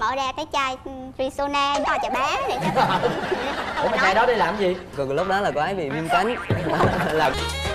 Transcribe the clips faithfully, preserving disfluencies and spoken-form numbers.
mở ra cái chai Rexona cho chà bá để cho ủa mà chai đó đi làm gì? Rồi lúc đó là cô ấy bị viêm cánh là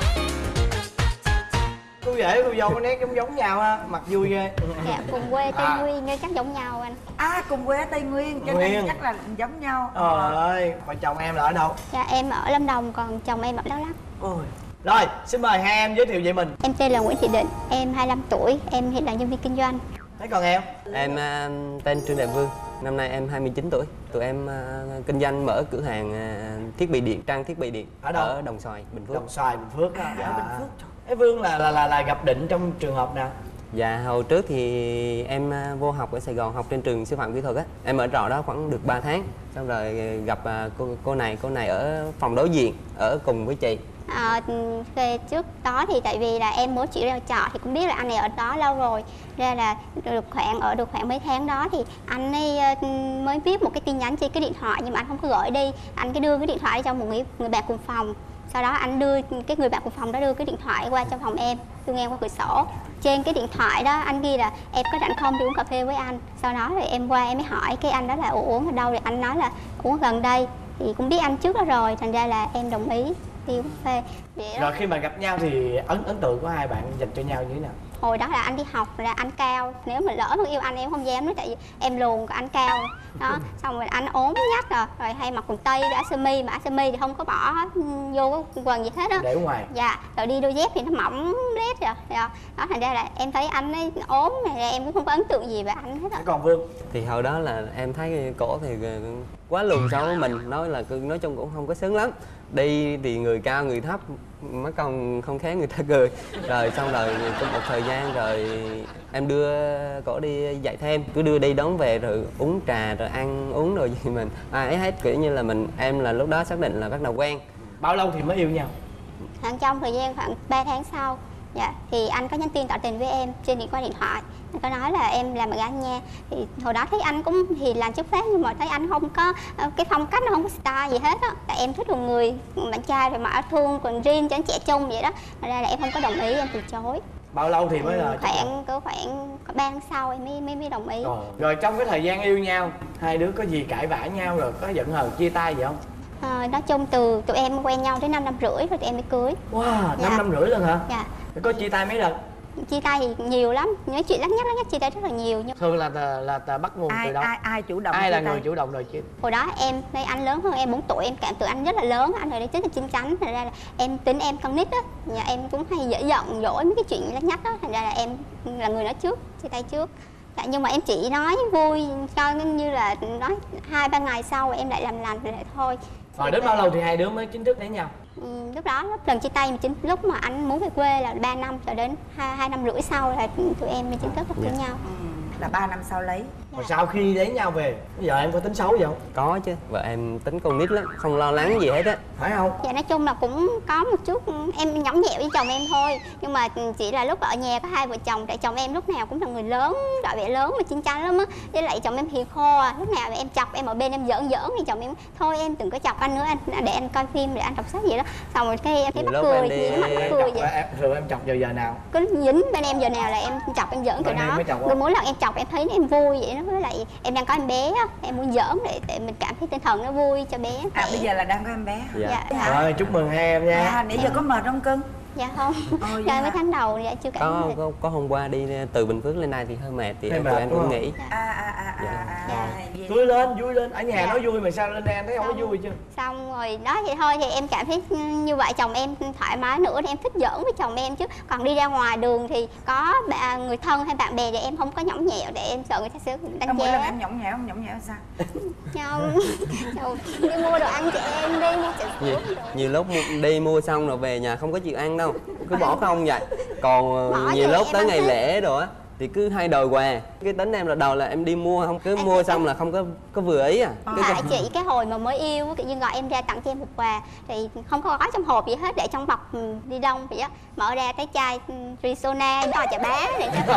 Cô rể cô dâu có nét giống giống nhau ha, mặt vui ghê. dạ cùng quê Tây À. Nguyên nên chắc giống nhau anh. À cùng quê ở Tây Nguyên cho Nguyên. nên chắc là giống nhau. Trời ơi, còn chồng em là ở đâu? Dạ em ở Lâm Đồng còn chồng em ở Đắk Lắk. Ôi. Rồi, xin mời hai em giới thiệu về mình. Em tên là Nguyễn Thị Định, em hai mươi lăm tuổi, em hiện là nhân viên kinh doanh. Thế còn em? em uh, tên Trương Đại Vương, năm nay em hai mươi chín tuổi. Tụi em uh, kinh doanh mở cửa hàng uh, thiết bị điện, trang thiết bị điện Ở đâu? ở Đồng Xoài, Bình Phước. Đồng Xoài, Bình Phước á. À, ở Bình Phước. Thế Vương là là là, là gặp Định trong trường hợp nào? Dạ hồi trước thì em uh, vô học ở Sài Gòn, học trên trường sư phạm kỹ thuật á. Em ở trọ đó khoảng được ba tháng. Xong rồi gặp uh, cô cô này, cô này ở phòng đối diện, ở cùng với chị. À, về trước đó thì tại vì là em mới chuyển ra trọ thì cũng biết là anh này ở đó lâu rồi, ra là được khoảng ở được khoảng mấy tháng đó thì anh ấy mới viết một cái tin nhắn trên cái điện thoại nhưng mà anh không có gửi đi, anh cái đưa cái điện thoại đi cho một người người bạn cùng phòng. Sau đó anh đưa cái người bạn cùng phòng đó đưa cái điện thoại qua trong phòng em, đưa ngang qua cửa sổ. Trên cái điện thoại đó anh ghi là em có rảnh không đi uống cà phê với anh. Sau đó thì em qua em mới hỏi cái anh đó là uống ở đâu, thì anh nói là uống gần đây, thì cũng biết anh trước đó rồi, thành ra là em đồng ý đi uống cà phê. Vậy đó. Rồi khi mà gặp nhau thì ấn ấn tượng của hai bạn dành cho nhau như thế nào? Hồi đó là anh đi học là anh cao, nếu mà lỡ mà yêu anh em không dám nói tại vì em lùn còn anh cao đó. Xong rồi anh ốm nhắc rồi, rồi hay mặc quần tây, áo sơ mi, mà áo sơ mi thì không có bỏ vô cái quần gì hết á, để ở ngoài. Dạ, rồi đi đôi dép thì nó mỏng lết rồi đó. Đó thành ra là em thấy anh ấy ốm này, em cũng không có ấn tượng gì về anh hết á. Thế còn Vương? Thì hồi đó là em thấy cổ thì quá lùn so với mình, nói là nói chung cũng không có sướng lắm. Đi thì người cao người thấp, mắt con không khéo người ta cười. Rồi xong rồi trong một thời gian rồi em đưa cổ đi dạy thêm, cứ đưa đi đón về rồi uống trà rồi ăn uống rồi gì mình ai ấy hết, kiểu như là mình em là lúc đó xác định là bắt đầu quen. Bao lâu thì mới yêu nhau? Khoảng trong thời gian khoảng ba tháng sau, dạ, thì anh có nhắn tin tỏ tình với em trên điện qua điện thoại. Anh có nói là em làm ở gái nha. Thì hồi đó thấy anh cũng hiền lành chất phác, nhưng mà thấy anh không có cái phong cách, nó không có style gì hết á. Tại em thích một người bạn trai rồi mà ở thương quần jean cho anh trẻ trung vậy đó. Thật ra là em không có đồng ý, em từ chối. Bao lâu thì mới là Khoảng có khoảng ba tháng sau em mới mới, mới đồng ý. Rồi. Rồi trong cái thời gian yêu nhau, hai đứa có gì cãi vã nhau rồi có giận hờn chia tay gì không? À, nói chung từ tụi em quen nhau đến năm năm rưỡi rồi tụi em mới cưới. Wow, năm Dạ. năm rưỡi lần hả? Dạ. Có chia tay mấy lần? Chia tay thì nhiều lắm, nói chuyện lắc nhắc lắc nhắc chia tay rất là nhiều. Nhưng Thường là là, là, là bắt nguồn Ai từ đâu? ai ai chủ động? Ai là chia tay? người chủ động rồi chứ? hồi đó em thấy anh lớn hơn em bốn tuổi, em cảm tưởng anh rất là lớn, anh ở đây rất là chín chắn, thành ra là em tính em con nít á, nhà em cũng hay dễ giận dỗi mấy cái chuyện lắc nhắc đó, thành ra là em là người nói trước, chia tay trước. Dạ, nhưng mà em chỉ nói vui cho như là nói hai ba ngày sau em lại làm lành rồi lại thôi. Rồi đến bao lâu thì hai đứa mới chính thức lấy nhau? Ừ, lúc đó lúc lần chia tay mà chính lúc mà anh muốn về quê là ba năm, cho đến hai, hai năm rưỡi sau là tụi em mới chính thức với nhau. Ừ, là ba năm sau lấy. Rồi sau khi lấy nhau về, bây giờ em có tính xấu gì không? Có chứ, vợ em tính con nít lắm, không lo lắng gì hết á. Phải không? Dạ nói chung là cũng có một chút em nhõng nhẽo với chồng em thôi, nhưng mà chỉ là lúc ở nhà có hai vợ chồng, tại chồng em lúc nào cũng là người lớn, đại vẻ lớn và chín chắn lắm á, với lại chồng em hiền khô, lúc nào em chọc em ở bên em giỡn giỡn thì chồng em thôi em đừng có chọc anh nữa, anh để anh coi phim để anh đọc sách gì đó, xong rồi cái em thấy Nhiều mắc lúc cười em đi- gì nó mắc Em cười chọc, vậy. em, rồi em chọc vào giờ nào? Cứ dính bên em giờ nào là em chọc em giỡn kiểu Bên em đó, mới chọc không? rồi mỗi lần em chọc em thấy em vui vậy đó, với lại em đang có em bé á, em muốn giỡn để, để mình cảm thấy tinh thần nó vui cho bé. À bây giờ là đang có em bé hả? Dạ. Dạ. Dạ. Rồi chúc mừng hai em nha. À, nãy giờ có mệt không cưng? Dạ không, Ồ, vậy chơi hả? mấy tháng đầu dạ chưa cảm Có, được. có có hôm qua đi từ Bình Phước lên đây thì hơi mệt thì Hơi em mệt, tụi em đúng cũng không? nghỉ. À à à à, Dạ. à, Dạ. à vậy- Vui lên, vui lên. Ở nhà Dạ. nói vui mà sao lên đây em thấy không có vui chứ? Xong rồi đó vậy thôi, thì em cảm thấy như vậy chồng em thoải mái nữa thì em thích giỡn với chồng em, chứ còn đi ra ngoài đường thì có bà, người thân hay bạn bè thì em không có nhõng nhẽo để em sợ người ta sẽ đánh Không, mỗi lần giá. em nhõng nhẽo, nhõng nhẽo sao? Không, chồng đi mua đồ ăn cho em, đi mua trà Nhiều, sữa đồ. nhiều lúc mu- đi mua xong rồi về nhà không có chịu ăn đâu, cứ bỏ không vậy. Còn Bỏ nhiều về lúc em tới ăn ngày hết. lễ rồi á thì cứ hay đòi quà. Cái tính em là đầu là em đi mua, không cứ mua xong là không có có vừa ý à. Cứ Tại chị cái hồi mà mới yêu tự nhiên gọi em ra tặng cho em một quà thì không có gói trong hộp gì hết, để trong bọc ừ, đi đông vậy á, mở ra cái chai ừ, Rexona cho chà bá để cho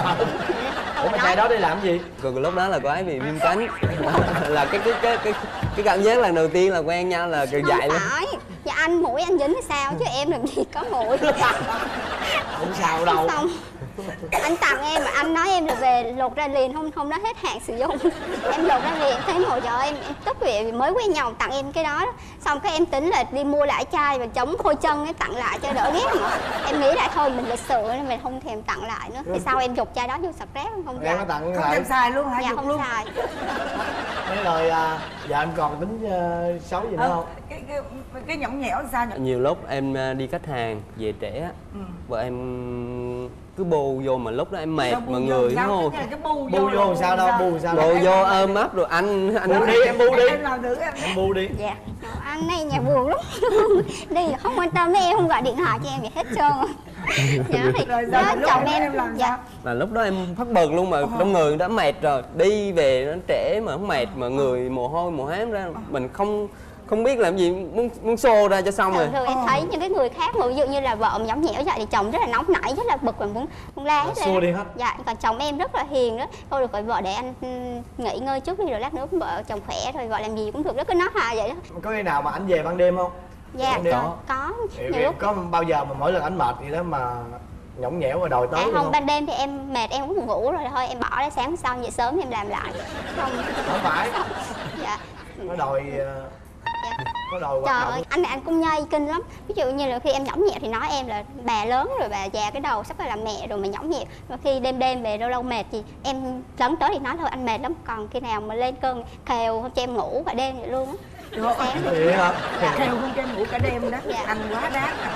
Ủa mà chai đó đi làm gì? rồi lúc đó là cô ấy bị viêm cánh là cái cái cái cái cái cảm giác lần đầu tiên là quen nhau là dạy không luôn. phải, dạ anh mũi anh dính hay sao chứ em làm gì có mũi. Không sao đâu. Xong Anh tặng em mà anh nói em là về lột ra liền, không không nói hết hạn sử dụng. Em lột ra liền, thấy hồi giờ em, em tức vì mới quen nhau tặng em cái đó, đó. Xong cái em tính là đi mua lại chai và chống khôi chân em tặng lại cho đỡ ghét mà. Em nghĩ lại thôi mình lịch sự nên mình không thèm tặng lại nữa. Thì sau em dục chai đó vô sạc rác không em có xài. tặng Không lại em xài luôn hả? Dạ Dục không luôn. xài. thế rồi à, giờ em còn tính uh, xấu gì nữa Ờ, không? cái cái cái nhõng nhẽo sao nhỉ? Nhiều lúc em à, đi khách hàng về trễ á, Ừ. vợ em cứ bù vô mà lúc đó em mệt Sao bu mà vô người sao? nó Cái này cái bu Bu vô làm sao đâu, bu làm sao đâu. bù vô ôm ấp rồi anh anh Bu đi em bu đi. Em làm được em. Em bu đi. Dạ. Anh này nhà buồn lắm. Đi không quan tâm đến em, không gọi điện thoại cho em gì hết trơn. Dạ thì Rồi đó, giờ lúc chồng đó em, em làm dạ. sao? là lúc đó em phát bực luôn mà trong người đã mệt rồi, đi về nó trễ mà không mệt mà người mồ hôi mồ hám ra, mình không không biết làm gì, muốn muốn xô ra cho xong rồi. Thường thường em thấy những cái người khác mà ví dụ như là vợ nhõng nhẽo vậy thì chồng rất là nóng nảy, rất là bực và muốn muốn la hết Xua đi hết. Dạ, còn chồng em rất là hiền đó. Thôi được rồi vợ để anh ừ, nghỉ ngơi chút đi rồi lát nữa vợ chồng khỏe rồi gọi làm gì cũng được đó, cứ nói hòa vậy đó. Có khi nào mà anh về ban đêm không? Dạ Ban đêm. có, có. Em, Nhiều em lúc có bao giờ mà mỗi lần anh mệt vậy đó mà nhõng nhẽo và đòi tới à, luôn không, không? ban đêm thì em mệt em cũng ngủ rồi thôi em bỏ ra, sáng sau dậy sớm em làm lại. Không. Không phải, Dạ. nó đòi uh, Dạ. có đòi hoạt Trời động. ơi, anh này anh cũng nhây kinh lắm. Ví dụ như là khi em nhõng nhẽo thì nói em là bà lớn rồi, bà già cái đầu sắp phải làm mẹ rồi mà nhõng nhẽo. Và khi đêm đêm về lâu lâu mệt gì em lấn tới thì nói thôi anh mệt lắm, còn khi nào mà lên cơn khều không cho em ngủ cả đêm vậy luôn á. Sáng Vậy hả? Theo không cho em ngủ cả đêm đó. Dạ. Anh quá đáng à.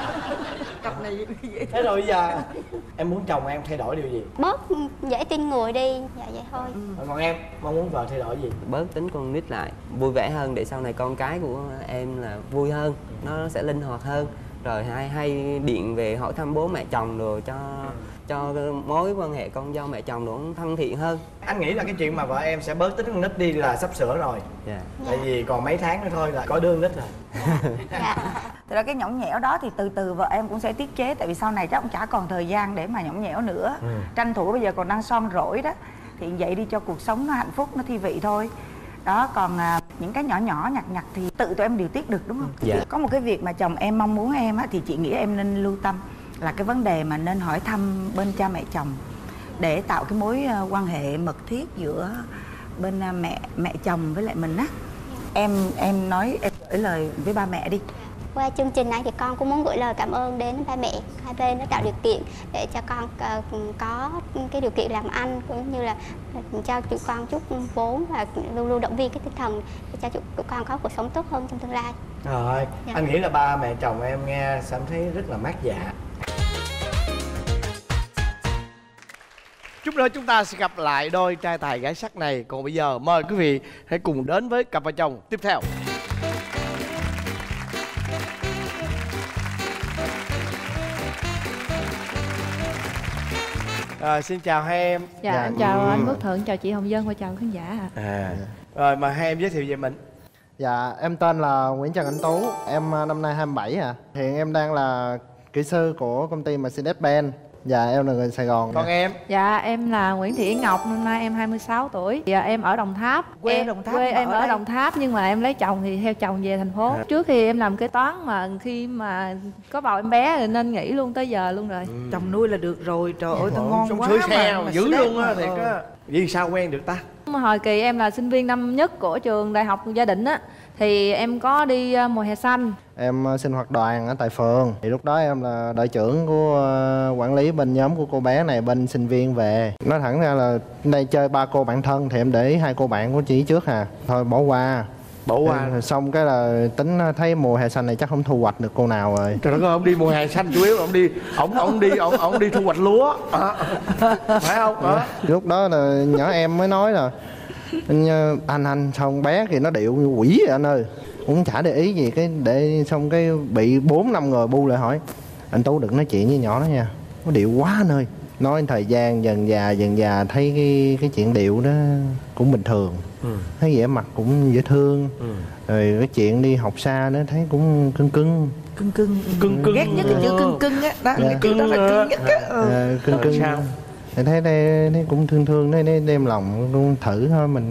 Cặp này vậy. Thế rồi bây giờ em muốn chồng em thay đổi điều gì? bớt dễ tin người đi, dạ vậy thôi. Còn em mong muốn vợ thay đổi gì? Bớt tính con nít lại, vui vẻ hơn để sau này con cái của em là vui hơn, nó sẽ linh hoạt hơn. Rồi hay hay điện về hỏi thăm bố mẹ chồng rồi cho cho cái mối quan hệ con dâu mẹ chồng nó thân thiện hơn. Anh nghĩ là cái chuyện mà vợ em sẽ bớt tính con nít đi là sắp sửa rồi. Dạ. Tại vì còn mấy tháng nữa thôi là có đứa con nít rồi. Dạ. Thật ra cái nhõng nhẽo đó thì từ từ vợ em cũng sẽ tiết chế. Tại vì sau này chắc cũng chả còn thời gian để mà nhõng nhẽo nữa. Ừ. Tranh thủ bây giờ còn đang son rỗi đó. Thì vậy đi cho cuộc sống nó hạnh phúc, nó thi vị thôi. Đó, còn à, những cái nhỏ nhỏ nhặt nhặt thì tự tụi em điều tiết được đúng không? Dạ. Có một cái việc mà chồng em mong muốn em á, thì chị nghĩ em nên lưu tâm. Là cái vấn đề mà nên hỏi thăm bên cha mẹ chồng. Để tạo cái mối à, quan hệ mật thiết giữa bên à, mẹ mẹ chồng với lại mình á. Em em nói, em gửi lời với ba mẹ đi. Qua chương trình này thì con cũng muốn gửi lời cảm ơn đến ba mẹ hai bên đã tạo điều kiện để cho con uh, có cái điều kiện làm ăn, cũng như là cho tụi con chút vốn và luôn luôn động viên cái tinh thần để cho tụi con có cuộc sống tốt hơn trong tương lai. Rồi, Dạ. anh nghĩ là ba mẹ chồng em nghe cảm thấy rất là mát dạ. Chút nữa chúng ta sẽ gặp lại đôi trai tài gái sắc này. Còn bây giờ mời quý vị hãy cùng đến với cặp vợ chồng tiếp theo. À, xin chào hai em. Dạ, Dạ, em chào ừ. anh Quốc Thuận, chào chị Hồng Vân và chào khán giả ạ. À, rồi mà hai em giới thiệu về mình. Dạ, em tên là Nguyễn Trần Anh Tú, em à, năm nay hai mươi bảy à. Hiện em đang là kỹ sư của công ty Mercedes-Benz. Dạ, em là người Sài Gòn. Còn em? Dạ, em là Nguyễn Thị Yến Ngọc, năm nay em hai mươi sáu tuổi. Dạ, em ở Đồng Tháp. Quê em, Đồng Tháp Quê mà em ở ở đây? Đồng Tháp nhưng mà em lấy chồng thì theo chồng về thành phố. À. Trước khi em làm kế toán mà khi mà có bầu em bé rồi nên nghỉ luôn tới giờ luôn rồi. Chồng nuôi là được rồi, trời ơi, tao ngon Sống quá sưởi mà, xe mà dữ Mercedes luôn á, mà, thiệt ờ. á. Vì sao quen được ta? Mà hồi kỳ em là sinh viên năm nhất của trường Đại học Gia Định á, thì em có đi uh, mùa hè xanh. Em à, sinh hoạt đoàn ở tại phường. Thì lúc đó em là đội trưởng của à, quản lý bên nhóm của cô bé này bên sinh viên về. Nói thẳng ra là đây chơi ba cô bạn thân thì em để ý hai cô bạn của chị trước à. Thôi bỏ qua. Bỏ qua. Em, xong cái là tính thấy mùa hè xanh này chắc không thu hoạch được cô nào rồi. Trời đất ơi, ông đi mùa hè xanh chủ yếu ông đi ông ông đi ông ông đi thu hoạch lúa. À, phải không? À. Lúc đó là nhỏ em mới nói là anh anh, anh xong bé thì nó điệu như quỷ vậy anh ơi, cũng chả để ý gì, cái để xong cái bị bốn năm người bu lại hỏi anh Tú đừng nói chuyện với nhỏ đó nha, nó điệu quá anh ơi. Nói thời gian dần già dần già thấy cái cái chuyện điệu đó cũng bình thường. Ừ. Thấy vẻ mặt cũng dễ thương. Ừ. Rồi cái chuyện đi học xa nữa thấy cũng cưng cưng Cưng cưng Cưng cưng. ghét nhất cái chữ cưng cưng á đó, Dạ. cái chữ đó là cưng nhất á. Ừ. à, cưng Rồi cưng sao? thì thấy đây thấy cũng thương thương, thấy, thấy đem lòng cũng thử thôi, mình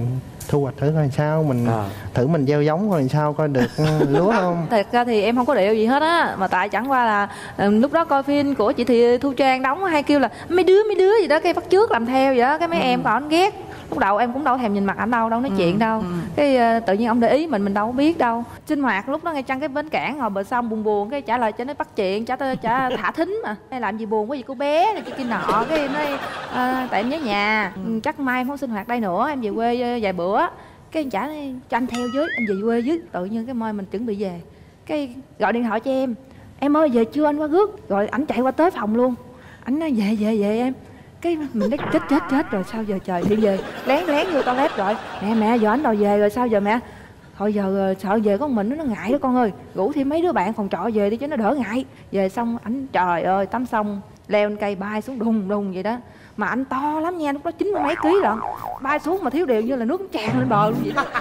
thu hoạch thử coi sao, mình À. thử mình gieo giống coi sao coi được lúa không. Thật ra thì em không có điệu gì hết á, mà tại chẳng qua là ừ, lúc đó coi phim của chị Thị Thu Trang đóng hay kêu là mấy đứa mấy đứa gì đó, cái bắt chước làm theo vậy đó, cái mấy em còn ghét. Lúc đầu em cũng đâu thèm nhìn mặt ảnh đâu, đâu nói chuyện đâu. Cái uh, tự nhiên ông để ý mình mình đâu có biết đâu. Sinh hoạt lúc đó ngay chăng cái bến cảng ngồi bờ sông buồn buồn, cái trả lời cho nó bắt chuyện, trả trả thả thính mà. Hay làm gì buồn, có gì cô bé này kia nọ, cái em nói uh, tại em nhớ nhà, ừ. chắc mai em không sinh hoạt đây nữa, em về quê uh, vài bữa. Cái em trả nói, cho anh theo với, em về quê với. Tự nhiên cái mai mình chuẩn bị về, cái gọi điện thoại cho em, em ơi về chưa anh qua rước. Rồi ảnh chạy qua tới phòng luôn, ảnh nói về về về em. Cái mình nói chết chết chết rồi sao giờ trời, đi về lén lén vô toilet rồi mẹ mẹ giờ ảnh đòi về rồi sao giờ mẹ. Thôi giờ sợ về có mình nó ngại đó con ơi, rủ thêm mấy đứa bạn phòng trọ về đi cho nó đỡ ngại. Về xong ảnh trời ơi tắm xong leo lên cây bay xuống đùng đùng vậy đó, mà anh to lắm nha, lúc đó chín mươi mấy ký lận, bay xuống mà thiếu điều như là nước tràn lên bờ luôn vậy đó.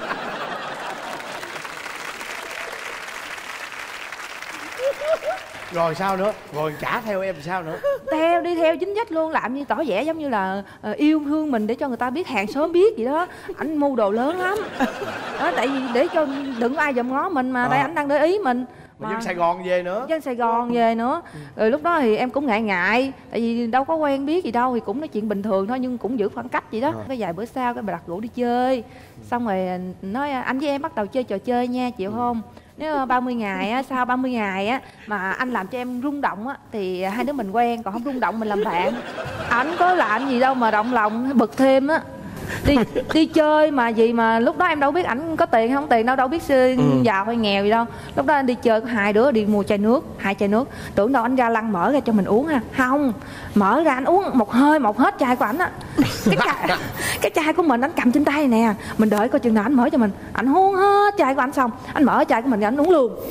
Rồi sao nữa? Rồi trả theo em sao nữa? Theo đi theo chính sách luôn, làm như tỏ vẻ giống như là uh, yêu thương mình để cho người ta biết, hàng xóm biết vậy đó. Ảnh mưu đồ lớn lắm đó, tại vì để cho đừng có ai dòm ngó mình mà, à. Tại ảnh đang để ý mình mà dân Sài Gòn về nữa, dân Sài Gòn về nữa. Rồi lúc đó thì em cũng ngại ngại, tại vì đâu có quen biết gì đâu, thì cũng nói chuyện bình thường thôi nhưng cũng giữ khoảng cách vậy đó. À. Cái vài bữa sau cái bà đặt rủ đi chơi, xong rồi nói anh với em bắt đầu chơi trò chơi nha, chịu không? Nếu ba mươi ngày á, sau ba mươi ngày á mà anh làm cho em rung động á thì hai đứa mình quen, còn không rung động mình làm bạn. Ảnh có làm gì đâu mà động lòng bực thêm á. Đi đi chơi mà gì mà lúc đó em đâu biết ảnh có tiền không tiền đâu, đâu biết ừ. giàu hay nghèo gì đâu. Lúc đó anh đi chơi có hai đứa đi mua chai nước, hai chai nước, tưởng đâu anh ra lăng mở ra cho mình uống ha. Không, mở ra anh uống một hơi một hết chai của ảnh á. Cái chai, cái chai của mình anh cầm trên tay nè, mình đợi coi chừng nào anh mở cho mình. Anh uống hết chai của anh xong, anh mở chai của mình thì anh uống luôn.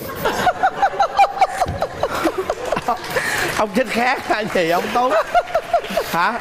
Ông chết khác hay gì ông Tú hả?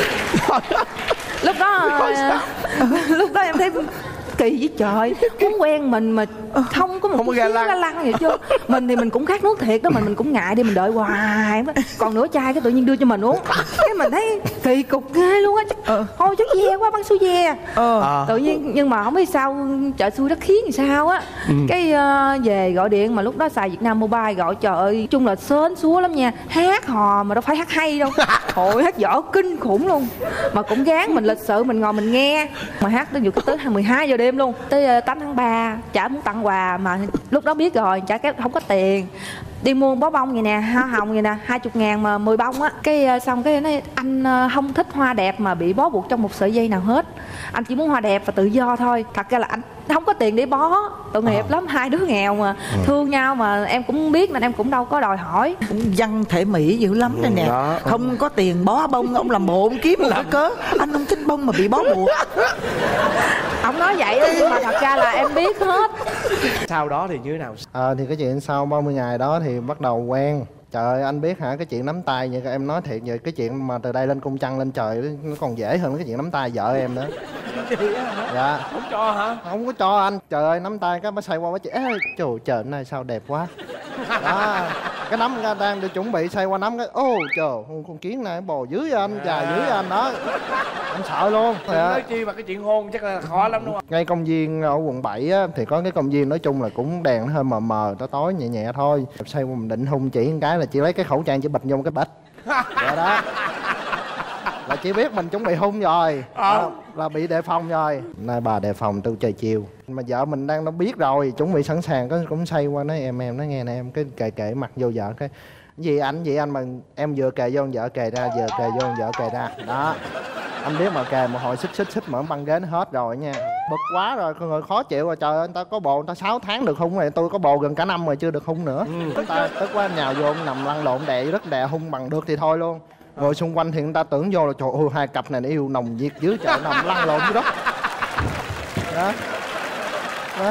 Lúc đó lúc đó em thấy kỳ với trời, muốn quen mình mà không có một không chút xíu la lăng vậy chứ. Mình thì mình cũng khát nước thiệt đó, mình mình cũng ngại đi, mình đợi hoài. Còn nửa chai cái tự nhiên đưa cho mình uống, cái mình thấy kỳ cục ghê luôn á. Ờ. Thôi chút ve quá, bắn số ve. Ờ. Tự nhiên nhưng mà không biết sao chợ xui đất khiến thì sao á. Ừ. Cái uh, về gọi điện mà lúc đó xài Việt Nam Mobile gọi, trời ơi chung là sến súa lắm nha, hát hò mà đâu phải hát hay đâu. Thôi hát dở kinh khủng luôn, mà cũng gán mình lịch sự mình ngồi mình nghe, mà hát tới vừa tới mười hai giờ đêm luôn, tới tám tháng ba chả muốn tặng quà mà lúc đó biết rồi chả không có tiền. Đi mua bó bông vậy nè, hoa hồng vậy nè, hai chục ngàn mà mười bông á. Cái xong cái nói anh không thích hoa đẹp mà bị bó buộc trong một sợi dây nào hết, anh chỉ muốn hoa đẹp và tự do thôi. Thật ra là anh không có tiền để bó, tội nghiệp à. lắm, hai đứa nghèo mà à. thương nhau mà em cũng biết nên em cũng đâu có đòi hỏi. Văn thể mỹ dữ lắm đây nè. Đó. Không có tiền bó bông, ông làm bộ ông kiếm một cái cớ anh không thích bông mà bị bó buộc. Ông nói vậy đó, nhưng mà thật ra là em biết hết. Sau đó thì như thế nào? À, thì cái chuyện sau ba mươi ngày đó thì bắt đầu quen. Trời ơi anh biết hả, cái chuyện nắm tay vậy em nói thiệt vậy, cái chuyện mà từ đây lên cung trăng lên trời nó còn dễ hơn cái chuyện nắm tay vợ em nữa. Dạ. Không cho hả? Không có cho anh. Trời ơi nắm tay cái mới xoay qua mới chị ê trời trời này sao đẹp quá. Đó. Cái nắm ra đang được chuẩn bị xoay qua nắm cái ô trời con kiến này bò dưới anh, dài dưới anh đó. Anh sợ luôn. Nói chi mà cái chuyện hôn chắc là khó lắm đúng không? Ngay công viên ở quận bảy á, thì có cái công viên nói chung là cũng đèn nó hơi mờ mờ tối tối nhẹ nhẹ thôi. Xoay qua mình định hung chỉ một cái là chị lấy cái khẩu trang chỉ bịch vô một cái bịch. Vậy đó. Là chỉ biết mình chuẩn bị hung rồi. Ờ. Là bị đề phòng rồi. Nay bà đề phòng tôi trời chiều. Mà vợ mình đang nó biết rồi, chuẩn bị sẵn sàng, có cũng xoay qua nói em em nói nghe nè em, cái kề kề mặt vô vợ cái gì anh gì anh mà em vừa kề vô vợ kề ra, vừa kề vô vợ kề ra. Đó. Anh biết mà kề một hồi xích xích xích mở băng ghế nó hết rồi nha. Bực quá rồi, con người khó chịu rồi. Trời ơi, người ta có bồ người ta sáu tháng được hung rồi, tôi có bồ gần cả năm rồi chưa được hung nữa. Ừ. Người ta tức quá nhào vô nằm lăn lộn đè đất đè hung bằng được thì thôi luôn. Rồi xung quanh thì người ta tưởng vô là trời ơi hai cặp này nó yêu nồng nhiệt dưới trời nằm lăn lộn dưới đất. Đó. Đó.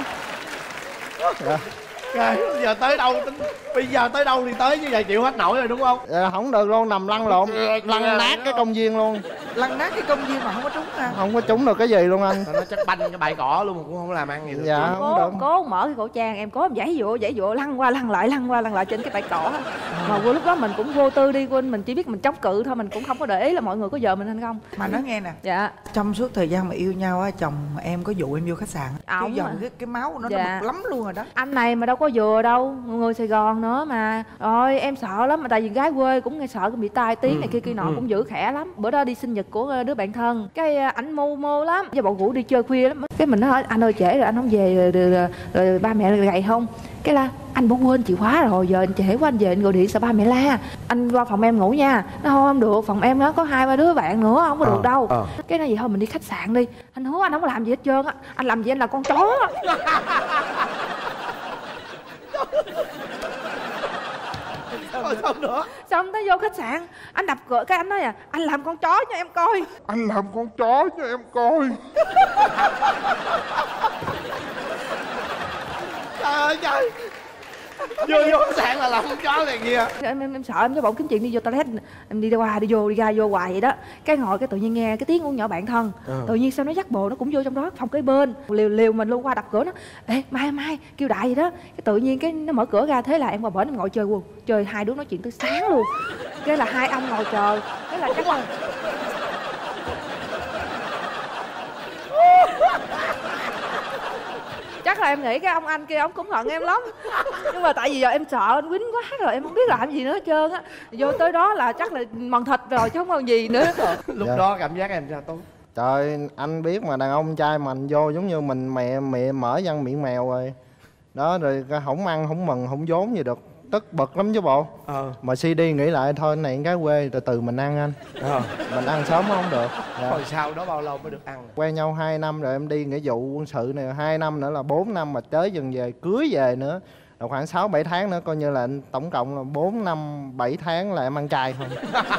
Đó. Rồi, giờ tới đâu bây giờ tới đâu thì tới như vậy chịu hết nổi rồi đúng không? À, không được luôn, nằm lăn lộn lăn nát cái công viên luôn. lăn nát cái công viên mà không có trúng ha. Không có trúng được cái gì luôn anh. nó chắc banh cái bãi cỏ luôn mà cũng không làm ăn gì được. Dạ không cố được. cố mở cái khẩu trang em cố em giãy dụa giãy dụa lăn qua lăn lại lăn qua lăn lại trên cái bãi cỏ. Mà vô lúc đó mình cũng vô tư đi, quên mình chỉ biết mình chống cự thôi, mình cũng không có để ý là mọi người có giờ mình hay không. Mà nói nghe nè, Dạ trong suốt thời gian mà yêu nhau á, chồng em có dụ em vô khách sạn Ổng cái giờ à. cái, cái máu nó, Dạ. nó bực lắm luôn rồi đó. anh này mà đâu có vừa đâu, người Sài Gòn nữa mà. Rồi em sợ lắm, mà tại vì gái quê cũng nghe sợ bị tai tiếng này kia kia nọ, cũng giữ khỏe lắm. Bữa đó đi sinh nhật của đứa bạn thân, cái ảnh mô mô lắm, với bọn rủ đi chơi khuya lắm. Cái mình nói anh ơi trễ rồi anh không về rồi, rồi, rồi, rồi ba mẹ gầy không. Cái là anh bỏ quên chìa khóa rồi, giờ anh trễ quá anh về anh gọi điện sợ ba mẹ la. Anh qua phòng em ngủ nha. Nó không không được, phòng em nó có hai ba đứa bạn nữa, không có được đâu. ờ. Cái nói vậy thôi mình đi khách sạn đi. Anh hứa anh không có làm gì hết trơn á. Anh làm gì anh là con chó. Thôi xong nữa. Xong tới vô khách sạn, anh đập cửa cái anh nói à, anh làm con chó cho em coi. Anh làm con chó cho em coi. Trời ơi trời. Vô vô khách sạn là làm con chó này kia. Em, em, em sợ em cái bỗng kiếm chuyện đi vô toilet, em đi qua đi vô đi ra vô hoài vậy đó. Cái ngồi cái tự nhiên nghe cái tiếng của nhỏ bạn thân, Ừ. tự nhiên sao nó dắt bồ nó cũng vô trong đó phòng kế bên, liều liều mình luôn qua đập cửa nó, ê mai mai kêu đại vậy đó. Cái tự nhiên cái nó mở cửa ra, thế là em qua bển em ngồi chơi luôn, chơi hai đứa nói chuyện tới sáng luôn. Cái là hai ông ngồi chờ, cái là chắc là chắc là em nghĩ cái ông anh kia ông cũng hận em lắm, nhưng mà tại vì giờ em sợ anh quýnh quá rồi em không biết làm gì nữa hết trơn á. Vô tới đó là chắc là mần thịt rồi chứ không còn gì nữa. Lúc Dạ. đó cảm giác em sao Tú? Trời, anh biết mà, đàn ông trai mình vô giống như mình mẹ mẹ mở răng miệng mèo rồi. Đó, rồi không ăn, không mừng, không vốn gì được. Tức bực lắm chứ bộ. Ờ. Mà suy đi nghĩ lại thôi, này cái quê từ từ mình ăn anh. Ờ. Mình ăn sớm không được. Dạ. Rồi sau đó bao lâu mới được ăn? Quen nhau hai năm rồi em đi nghĩa vụ quân sự này, hai năm nữa là bốn năm, mà tới dần về cưới về nữa là khoảng sáu bảy tháng nữa, coi như là anh tổng cộng là bốn năm bảy tháng là em ăn chay thôi.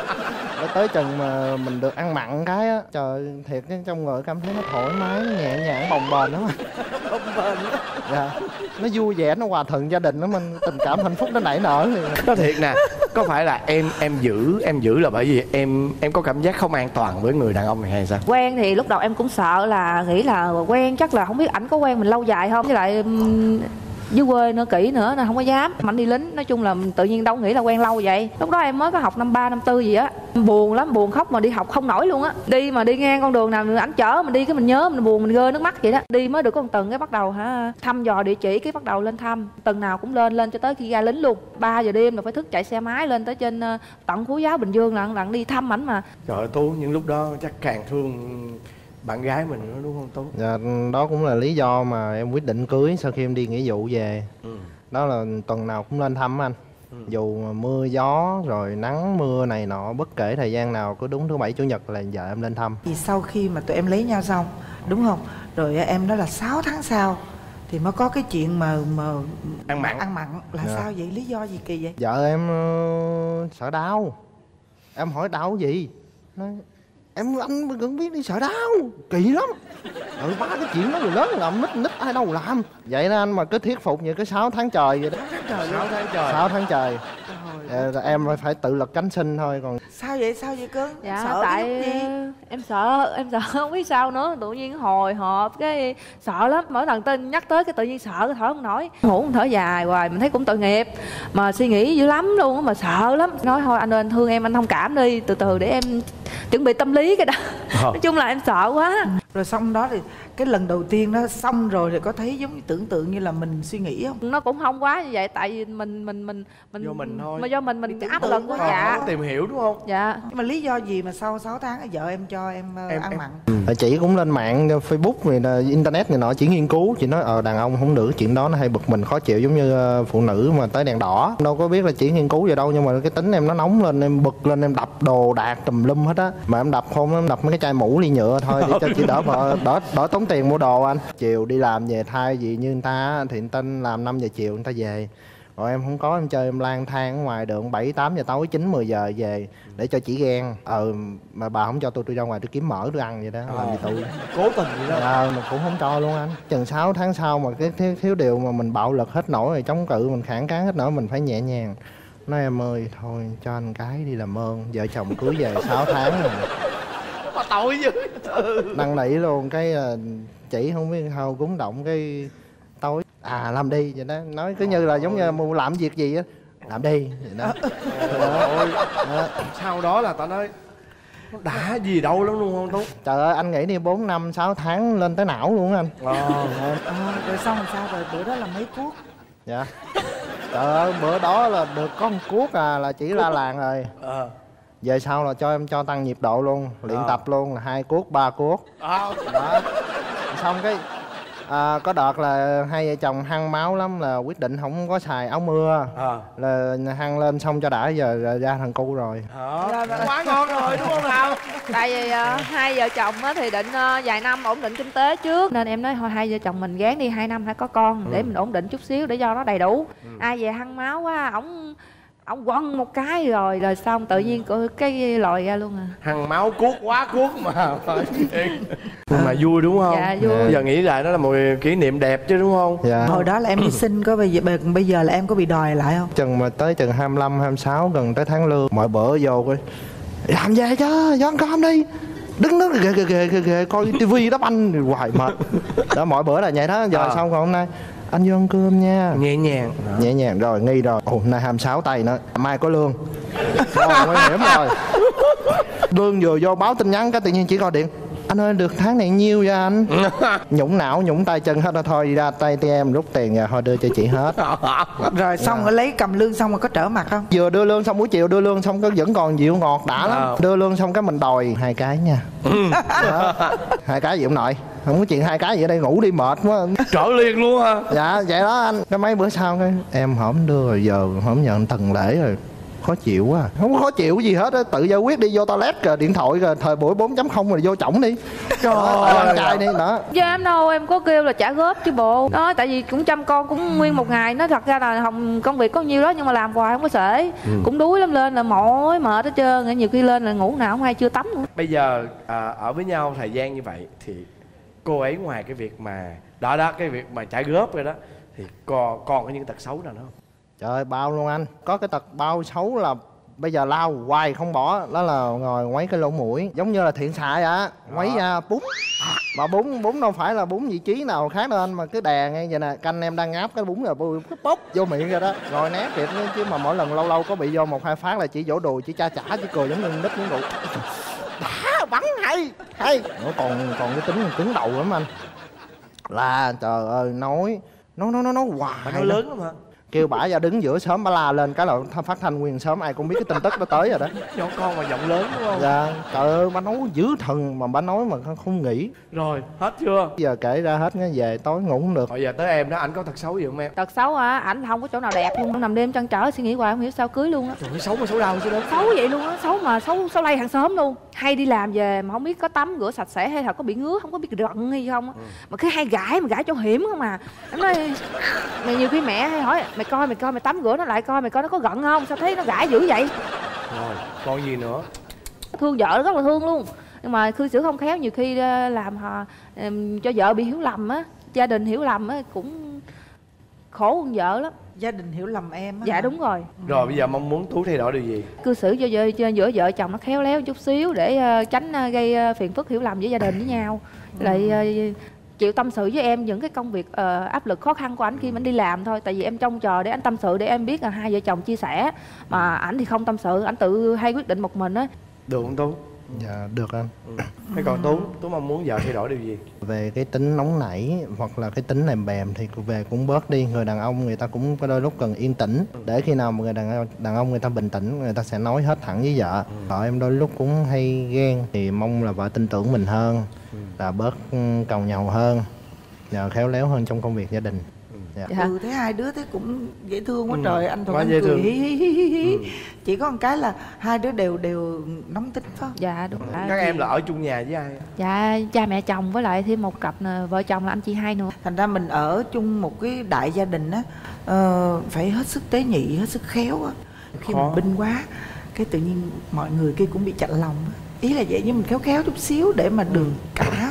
Để tới chừng mà mình được ăn mặn cái á, trời thiệt cái trong người cảm thấy nó thoải mái, nó nhẹ nhàng, bồng bềnh lắm. Bồng bềnh. Dạ. Nó vui vẻ, nó hòa thuận gia đình lắm anh, tình cảm hạnh phúc nó nảy nở liền. Nói thiệt nè, có phải là em em giữ em giữ là bởi vì em em có cảm giác không an toàn với người đàn ông này hay sao? Quen thì lúc đầu em cũng sợ, là nghĩ là quen chắc là không biết ảnh có quen mình lâu dài không, với lại um, dưới quê nữa kỹ nữa nên không có dám. Mà anh đi lính, nói chung là tự nhiên đâu nghĩ là quen lâu vậy. Lúc đó em mới có học năm ba năm tư gì á, buồn lắm, buồn khóc mà đi học không nổi luôn á. Đi mà đi ngang con đường nào ảnh chở mình đi cái mình nhớ, mình buồn, mình rơi nước mắt vậy đó. Đi mới được có một tuần cái bắt đầu hả thăm dò địa chỉ, cái bắt đầu lên thăm, tuần nào cũng lên lên cho tới khi ra lính luôn. Ba giờ đêm là phải thức chạy xe máy lên tới trên uh, tận Phú Giáo Bình Dương là lặn đi thăm ảnh mà. Trời ơi Tú, những lúc đó chắc càng thương bạn gái mình nữa đúng không Tú? Dạ, đó cũng là lý do mà em quyết định cưới sau khi em đi nghĩa vụ về. Ừ. Đó là tuần nào cũng lên thăm anh. Ừ. Dù mà mưa gió rồi nắng mưa này nọ, bất kể thời gian nào, cứ đúng thứ bảy chủ nhật là vợ em lên thăm. Thì sau khi mà tụi em lấy nhau xong, đúng không? Rồi em nói là sáu tháng sau thì mới có cái chuyện mà mà Ăn mặn. ăn mặn là Dạ. sao vậy? Lý do gì kỳ vậy? Vợ em ờ, sợ đau. Em hỏi đau gì? Nói em anh vẫn biết đi sợ đau, kỳ lắm. Ừ, ba cái chuyện đó người lớn làm, nít nít ai đâu làm. Vậy đó anh, mà cứ thuyết phục vậy cứ sáu tháng trời vậy đó. Trời sáu tháng trời. sáu tháng trời. Trời Ờ, em phải tự lực cánh sinh thôi, còn sao vậy? Sao vậy cưng? Dạ Sợ tại cái lúc gì? em sợ, em sợ không biết sao nữa, tự nhiên hồi hộp cái sợ lắm, mỗi lần tên nhắc tới cái tự nhiên sợ, cái thở không nổi, ngủ không thở dài hoài, mình thấy cũng tội nghiệp mà suy nghĩ dữ lắm luôn á, mà sợ lắm. Nói thôi anh ơi anh thương em, anh thông cảm đi, từ từ để em chuẩn bị tâm lý cái đó. Ờ. Nói chung là em sợ quá. Rồi xong đó thì cái lần đầu tiên đó xong rồi thì có thấy giống như tưởng tượng như là mình suy nghĩ không? Nó cũng không quá như vậy, tại vì mình mình mình mình Do mình thôi. mà do mình mình Mình áp tưởng lực tượng quá. quá. Dạ Không tìm hiểu đúng không? dạ Nhưng mà lý do gì mà sau sáu tháng vợ em cho em, ờ, Em- ăn em- mặn? Ờ, chị cũng lên mạng Facebook này nè, internet này nọ, chỉ nghiên cứu, chị nói ờ đàn ông không được chuyện đó, nó hay bực mình khó chịu giống như ờ, phụ nữ mà tới đèn đỏ. Đâu có biết là chỉ nghiên cứu vậy đâu, nhưng mà cái tính em nó nóng lên, em bực lên, em đập đồ đạc tùm lum hết á. Mà em đập không, em đập mấy cái chai mũ ly nhựa thôi để cho chị đỡ vợ đỡ đỡ tốn tiền mua đồ anh. Chiều đi làm về thay vì như người ta á, thì người ta làm năm giờ chiều người ta về. Rồi em không có, em chơi em lang thang ở ngoài đường bảy tám giờ tối, chín mười giờ về để cho chị ghen. Ờ mà bà không cho tôi tôi ra ngoài tôi kiếm mỡ tôi ăn vậy đó, làm gì tôi. Cố tình vậy đó. Ờ mà cũng không cho luôn anh. Chừng sáu tháng sau mà cái thiếu, thiếu điều mà mình bạo lực hết nổi rồi, chống cự mình phản kháng hết nổi, mình phải nhẹ nhàng. Nói em ơi thôi cho anh cái đi làm ơn, vợ chồng cưới về sáu tháng rồi. mà tội dữ. Năn nỉ luôn cái uh, chỉ không biết sao cúng động cái tối à làm đi vậy đó, nói cứ như là giống như mua làm việc gì á làm đi vậy đó. Ôi, đó. Sau đó là tao nói nó đã gì đâu lắm luôn không Tú? Trời ơi anh nghĩ đi bốn năm sáu tháng lên tới não luôn anh. Ờ. Ờ, rồi xong làm sao rồi bữa đó là mấy cuốc? Dạ. Trời ơi bữa đó là được có một cuốc à là chỉ la làng rồi. Ờ. Về sau là cho em cho tăng nhịp độ luôn, luyện À. tập luôn là hai cuốc ba cuốc. À. Đó. Xong cái à, có đợt là hai vợ chồng hăng máu lắm là quyết định không có xài áo mưa. À. Là hăng lên xong cho đã giờ là ra thằng cu rồi. Đó. Quá ngon rồi đúng không nào? Tại vì uh, hai vợ chồng á thì định uh, vài năm ổn định kinh tế trước, nên em nói thôi hai vợ chồng mình gán đi hai năm phải có con để mình ổn định chút xíu để cho nó đầy đủ. Ai về hăng máu quá ổng ổng quăng một cái rồi rồi xong tự nhiên có cái lòi ra luôn à. Hằng máu cuốc quá cuốc mà. Nhưng mà vui đúng không? Dạ vui. Giờ nghĩ lại đó là một kỷ niệm đẹp chứ đúng không? Dạ. Hồi đó là em đi xin có bây giờ bây giờ là em có bị đòi lại không? Chừng mà tới chừng hai mươi lăm, hai mươi sáu gần tới tháng lương mọi bữa vô coi làm về chứ vô ăn cơm đi, đứng đứng ghê ghê ghê ghê ghê coi tivi đắp anh hoài mệt. Đó mọi bữa là vậy đó. Giờ À. xong còn hôm nay anh vô ăn cơm nha, Nhẹ nhàng. nhẹ nhàng rồi nghi rồi. Ồ hôm nay hai mươi sáu tay nữa mai có lương rồi nguy hiểm rồi. Lương vừa vô báo tin nhắn cái tự nhiên chỉ gọi điện anh ơi được tháng này nhiêu vậy anh. Nhũng não nhũng tay chân hết rồi thôi ra tay tê em rút tiền ra thôi đưa cho chị hết. Rồi xong rồi lấy cầm lương xong rồi có trở mặt không? Vừa đưa lương xong buổi chiều đưa lương xong cái vẫn còn dịu ngọt đã lắm. À. Đưa lương xong cái mình đòi hai cái nha. Đó. Hai cái gì ông nội không có chuyện hai cái gì ở đây ngủ đi mệt quá. Trở liền luôn hả? Dạ vậy đó anh. Cái mấy bữa sau cái em hổm đưa rồi giờ hổm nhận tuần lễ rồi khó chịu quá. Không có khó chịu gì hết á, tự giải quyết đi, vô toilet rồi điện thoại rồi thời buổi bốn chấm không rồi vô chổng đi. Trời ơi ăn chay đi đó. Dạ em đâu em có kêu là trả góp chứ bộ. Đó tại vì cũng chăm con cũng nguyên một ngày, nó thật ra là không công việc có nhiêu đó nhưng mà làm hoài không có xuể. Ừ. Cũng đuối lắm, lên là mỏi mệt hết trơn, nhiều khi lên là ngủ nào không hay chưa tắm nữa. Bây giờ à, ở với nhau thời gian như vậy thì cô ấy ngoài cái việc mà đó đó cái việc mà trả góp rồi đó thì còn còn có những tật xấu nào nữa không? Trời ơi bao luôn anh. Có cái tật bao xấu là bây giờ lao hoài không bỏ. Đó là ngồi quấy cái lỗ mũi giống như là thiện xạ vậy á. Quấy ra bún. Mà bún bún đâu phải là bún vị trí nào khác đâu anh, mà cứ đè ngay vậy nè, canh em đang ngáp cái bún rồi cứ bốc vô miệng rồi đó. Rồi né kịp chứ mà mỗi lần lâu lâu có bị vô một hai phát là chỉ vỗ đùi chỉ cha chả chỉ cười giống như nít miếng rượu. Đã bắn hay hay. Nó còn còn cái tính cứng đầu lắm anh. Là trời ơi nói nó nó nó nói hoài. Mà nó lớn lắm hả? Kêu bả ra đứng giữa sớm bả la lên cái là phát thanh nguyên sớm ai cũng biết cái tin tức nó tới rồi đó. Nhỏ con mà giọng lớn đúng không? Dạ trời ơi bả nói dữ thần mà bả nói mà không nghĩ. Rồi hết chưa? Giờ kể ra hết cái về tối ngủ không được. Bây giờ tới em đó, anh có tật xấu gì không em? Tật xấu hả? Ảnh không có chỗ nào đẹp luôn, nằm đêm trăn trở suy nghĩ hoài không hiểu sao cưới luôn á. Trời ơi, xấu mà xấu đau chứ đó. Xấu vậy luôn á, xấu mà xấu xấu lây hàng xóm luôn. Hay đi làm về mà không biết có tắm rửa sạch sẽ hay là có bị ngứa, không có biết rận hay không á. Ừ. Mà cứ hay gãi mà gãi cho hiểm không à. Em nói mày nhiều khi mẹ hay hỏi mày coi mày coi mày tắm rửa nó lại coi mày coi nó có giận không, sao thấy nó gãi dữ vậy. Rồi còn gì nữa? Thương vợ rất là thương luôn, nhưng mà cư xử không khéo nhiều khi làm họ cho vợ bị hiểu lầm á, gia đình hiểu lầm á cũng khổ hơn vợ lắm. Gia đình hiểu lầm em á. Dạ đúng rồi. Rồi bây giờ mong muốn Tú thay đổi điều gì? Cư xử cho vợ cho giữa vợ chồng nó khéo léo chút xíu để uh, tránh uh, gây uh, phiền phức hiểu lầm với gia đình với nhau. Ừ. Lại uh, chịu tâm sự với em những cái công việc uh, áp lực khó khăn của anh khi mà anh đi làm thôi. Tại vì em trông chờ để anh tâm sự để em biết là hai vợ chồng chia sẻ. Mà ảnh thì không tâm sự, ảnh tự hay quyết định một mình á. Được không Tú? Dạ được anh. Ừ. Thế còn Tú, Tú mong muốn vợ thay đổi điều gì? Về cái tính nóng nảy hoặc là cái tính lèm bèm thì về cũng bớt đi. Người đàn ông người ta cũng có đôi lúc cần yên tĩnh. Để khi nào mà người đàn, đàn ông người ta bình tĩnh, người ta sẽ nói hết thẳng với vợ. Vợ em đôi lúc cũng hay ghen thì mong là vợ tin tưởng mình hơn, là bớt càu nhàu hơn, và khéo léo hơn trong công việc gia đình. Dạ. Ừ thế hai đứa thế cũng dễ thương quá. Ừ. Trời anh Thuận Quá anh dễ cười thương. hí hí hí hí. Ừ. Chỉ có một cái là hai đứa đều đều nóng tính phải không? Dạ đúng. Ừ. Các em là ở chung nhà với ai? Dạ cha mẹ chồng với lại thêm một cặp vợ chồng là anh chị hai nữa. Thành ra mình ở chung một cái đại gia đình á, uh, phải hết sức tế nhị, hết sức khéo á. Khi Khó. mình binh quá cái tự nhiên mọi người kia cũng bị chạnh lòng á. Ý là vậy, nhưng mình khéo khéo chút xíu để mà được cả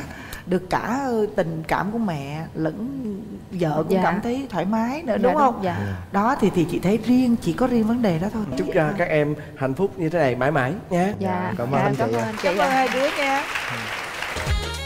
được cả tình cảm của mẹ lẫn vợ cũng Dạ. cảm thấy thoải mái nữa, Dạ, đúng không? dạ. Đó thì thì chị thấy riêng chỉ có riêng vấn đề đó thôi. Chúc cho các em hạnh phúc như thế này mãi mãi nha. Dạ. Cảm ơn Dạ, anh cảm chị ơn ạ. anh chị Cảm ơn ạ. hai đứa nha.